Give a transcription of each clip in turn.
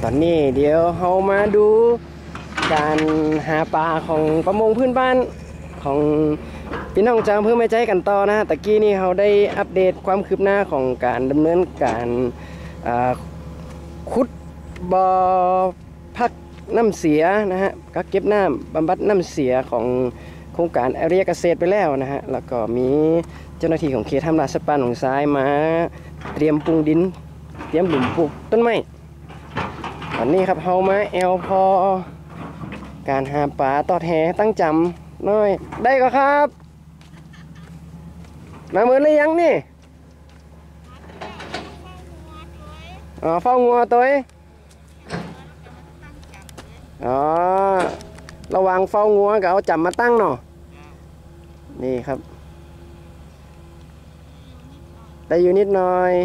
อนนี้เดี๋ยวเรามาดูการหาปลาของประมงพื้นบ้านของพี่น้องจางเพื่อไม่ใจกันต่อนะตะกี้นี่เราได้อัปเดตความคืบหน้าของการดำเนินการขุดบ่อพักน้ำเสียนะฮะกักเก็บน้ำบำบัดน้ำเสียของโครงการอารียเกษตรไปแล้วนะฮะแล้วก็มีเจ้าหน้าที่ของเขตทำลาดสปานหนองทรายมาเตรียมปรุงดินเตรียมหลุมปลูกต้นไม้วันนี้ครับเฮามาแอลพอการหาปลาตอดแหตั้งจำน้อยได้ก็ครับมาเหมือนเลยยังนี่อ๋อเฝ้างัวตัวอ๋อระวังเฝ้างัวกับเอาจำมาตั้งเนาะนี่ครับได้อยู่นิดหน่อย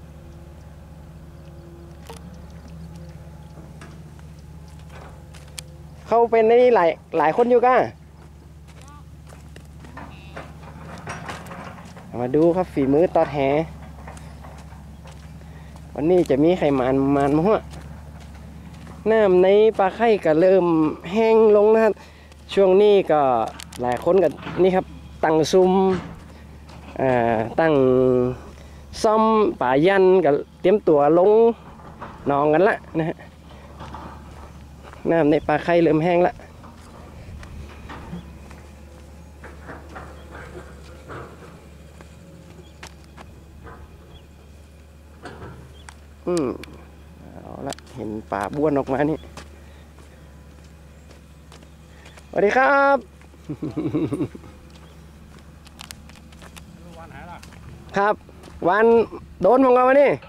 เข้าเป็นในนี้หลายคนอยู่ก้ามาดูครับฝีมือตอดแหวันนี้จะมีไข่มันมั้งน้ำในปลาไข่ก็เริ่มแห้งลงนะครับช่วงนี้ก็หลายคนกับนี่ครับตั้งซุ่มตั้งซ่อมป่ายันกับเตรียมตัวลงนองกันละนะฮะน้ำในปลาไข่เริ่มแห้งละเอาละเห็นป่าบ้วนออกมานี่สวัสดีครับครับวันโดนของเราวันนี้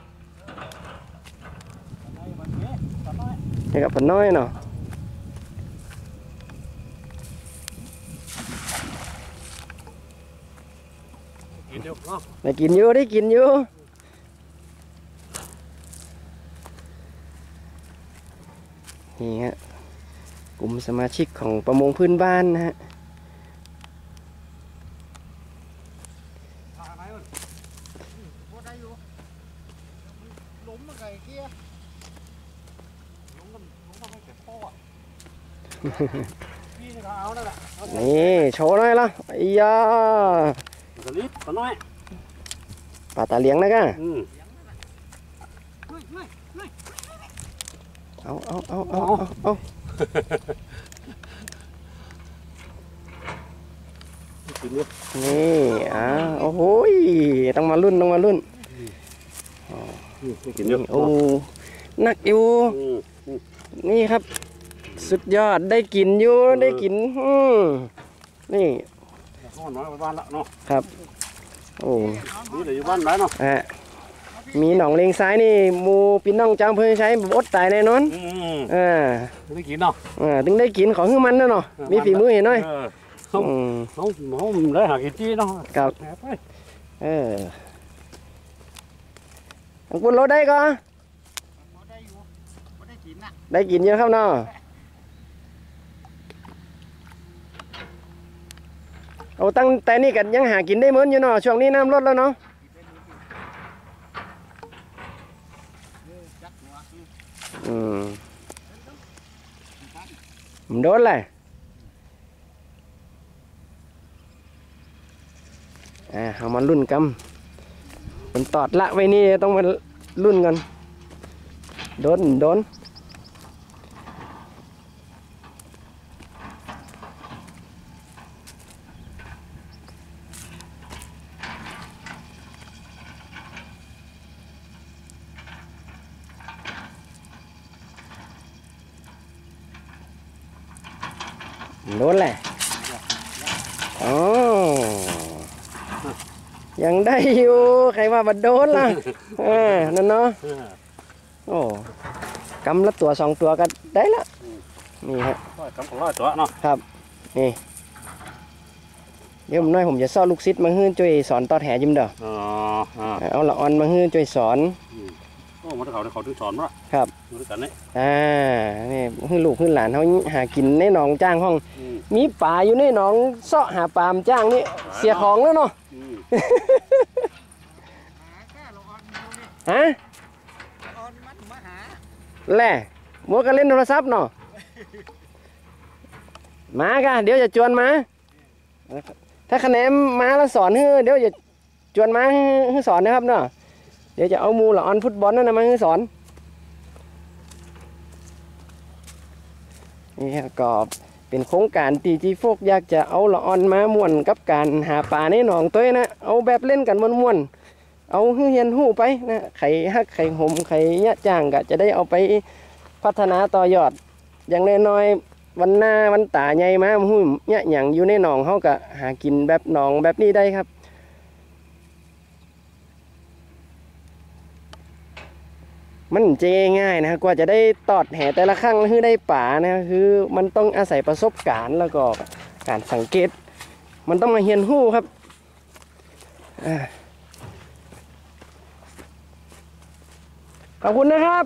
นี่กับปนน้อยเนาะได้กินอยู่ได้กินอยู่นี่ฮะกลุ่มสมาชิกของประมงพื้นบ้านนะฮะนี่โชว์หน่อยละอียาปลาตาเลี้ยงนะก้าเอานี่โอ้โหต้องมาลุ้นโอ้นักอยู่นี่ครับสุดยอดได้กินอยู่ได้กินนี่ครับโอ้นี่เลยอยู่บ้านไหนเนาะมีหนองเลงซ้ายนี่มูพี่น้องจางเพื่อใช้อดตายแน่นอนได้กินเนาะถึงได้กินของขึ้นมันเนาะมีฝีมือเห็นหน่อยเขาได้หากินจี้เนาะครับคุณรถได้ก็ได้กินเยอะครับเนาะเอาตั้งแต่นี่กันยังหากินได้เหมือนอยู่เนาะช่วงนี้น้ำลดแล้วเนาะมันโดนเลยเอามารุ่นกันมันตอดละไว้นี่ต้องมารุ่นกันโดนแหละอ๋อยังได้อยู่ใครว่าบัดโดนล่ะนั่นเนาะโอ้กำละตัว2 ตัวก็ได้ละนี่ฮะกำของ100 ตัวเนาะครับนี่เดี๋ยวผมจะสอนลูกศิษย์มาฮื้อช่วยสอนตอดแหยิ้มเด้อเอาละออนมาฮื้อช่วยสอนมันเขาถึงสอนว่าครับดูกันนี่นี่คือลูกคือหลานเขาหากินในหนองจ้างห้องมีป่าอยู่ในหนองเสาะหาปลามจ้างนี่เสียของแล้วเนาะฮะแหละมัวก็เล่นโทรศัพท์เนาะมากะเดี๋ยวจะจวนมาถ้าคะแนนมาแล้วสอนเดี๋ยวจะจวนมาให้สอนนะครับเนาะเดี๋ยวจะเอามูละออนฟุตบอลนั่นนะมาให้สอนนี่ก็เป็นโครงการตีจีโฟกอยากจะเอาละออนมาม่วนกับการหาปลาในหนองตัวนะเอาแบบเล่นกันม่วนๆเอาเฮียนหู้ไปนะไข่ฮักไข่หมไข่ยะจ้างก็จะได้เอาไปพัฒนาต่อยอดอย่างน้อยๆวันหน้าวันตาใหญ่มาหู้เนี่ยอย่างอยู่ในหนองเขาก็หากินแบบหนองแบบนี้ได้ครับมันเจง่ายนะกว่าจะได้ตอดแหแต่ละครั้งคือได้ป่านะคือมันต้องอาศัยประสบการณ์แล้วก็การสังเกตมันต้องมาเฮียนหู้ครับขอบคุณนะครับ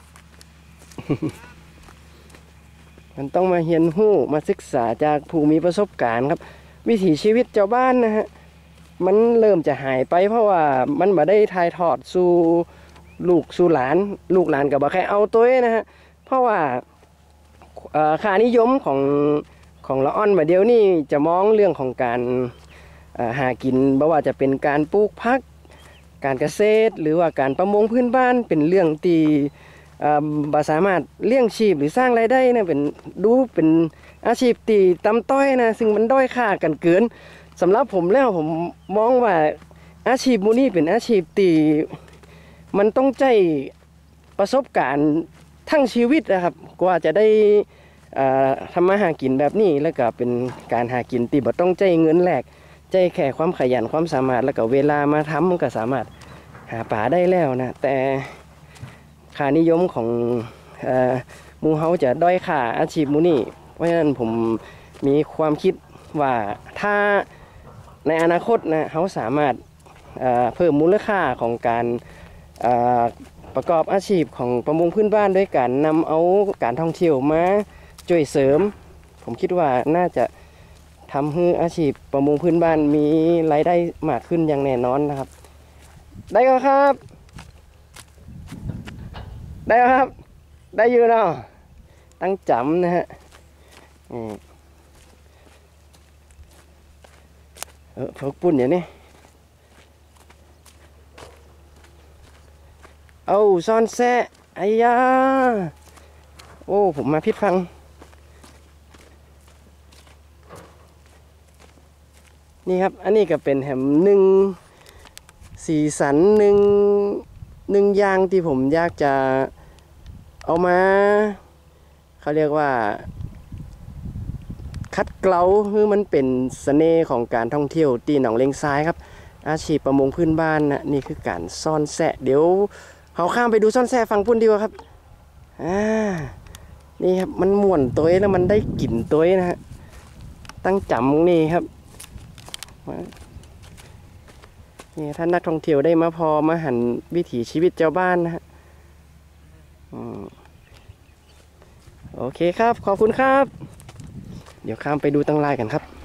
มันต้องมาเฮียนหู้มาศึกษาจากผู้มีประสบการณ์ครับวิถีชีวิตชาวบ้านนะฮะมันเริ่มจะหายไปเพราะว่ามันมาได้ถ่ายทอดสู่ลูกสู่หลานลูกหลานกับบ่แค่เอาตัวนะฮะเพราะว่าค่านิยมของละอ่อนมาเดียวนี่จะมองเรื่องของการหากินบ่ว่าจะเป็นการปลูกผักการเกษตรหรือว่าการประมงพื้นบ้านเป็นเรื่องที่บ่สามารถเลี้ยงชีพหรือสร้างรายได้นะเป็นอาชีพตีต่ำต้อยนะซึ่งมันด้อยค่ากันเกินสำหรับผมแล้วผมมองว่าอาชีพมูนี่เป็นอาชีพตีมันต้องใจประสบการณ์ทั้งชีวิตนะครับกว่าจะได้ทำมาหากินแบบนี้แล้วก็เป็นการหากินตีบ่ต้องใจเงินแหลกใจแค่ความขยันความสามารถแล้วก็เวลามาทำก็สามารถหาป่าได้แล้วนะแต่ค่านิยมของหมู่เฮาจะด้อยค่าอาชีพมูนี่เพราะฉะนั้นผมมีความคิดว่าถ้าในอนาคตนะเฮาสามารถเพิ่มมูลค่าของการประกอบอาชีพของประมงพื้นบ้านด้วยการนำเอาการท่องเที่ยวมาช่วยเสริมผมคิดว่าน่าจะทำให้อาชีพประมงพื้นบ้านมีรายได้มากขึ้นอย่างแน่นอนนะครับได้ก็ครับได้ครับได้อยู่เนาะตั้งจำนะฮะพวกปุ่นอย่างนี้เอาซ่อนแซะไอ้ยาโอ้ผมมาผิดฟังนี่ครับอันนี้ก็เป็นแหมหนึ่งสีสันหนึ่งอย่างที่ผมอยากจะเอามาเขาเรียกว่าคัดเกลาคือมันเป็นเสน่ห์ของการท่องเที่ยวตีหนองเลงซ้ายครับอาชีพประมงพื้นบ้านนะนี่คือการซ่อนแซะเดี๋ยวเขาข้ามไปดูซ่อนแซะฟังพุ่นดีกว่าครับนี่ครับมันม่วนตัวแล้วมันได้กลิ่นตัวนะฮะตั้งจำนี่ครับนี่ท่านนักท่องเที่ยวได้มาพอมาหันวิถีชีวิตชาวบ้านนะฮะโอเคครับขอบคุณครับเดี๋ยวข้ามไปดูตั้งลายกันครับ